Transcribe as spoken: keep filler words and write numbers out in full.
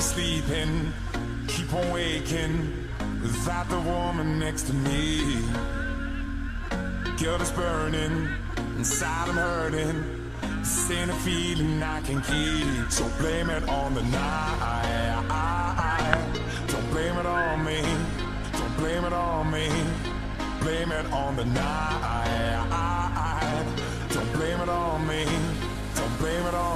sleeping, keep on waking without the woman next to me. Guilt is burning, inside I'm hurting. This ain't a feeling I can keep. So blame it on the night. Don't blame it on me. Don't blame it on me. Blame it on the night. Don't blame it on me. Don't blame it on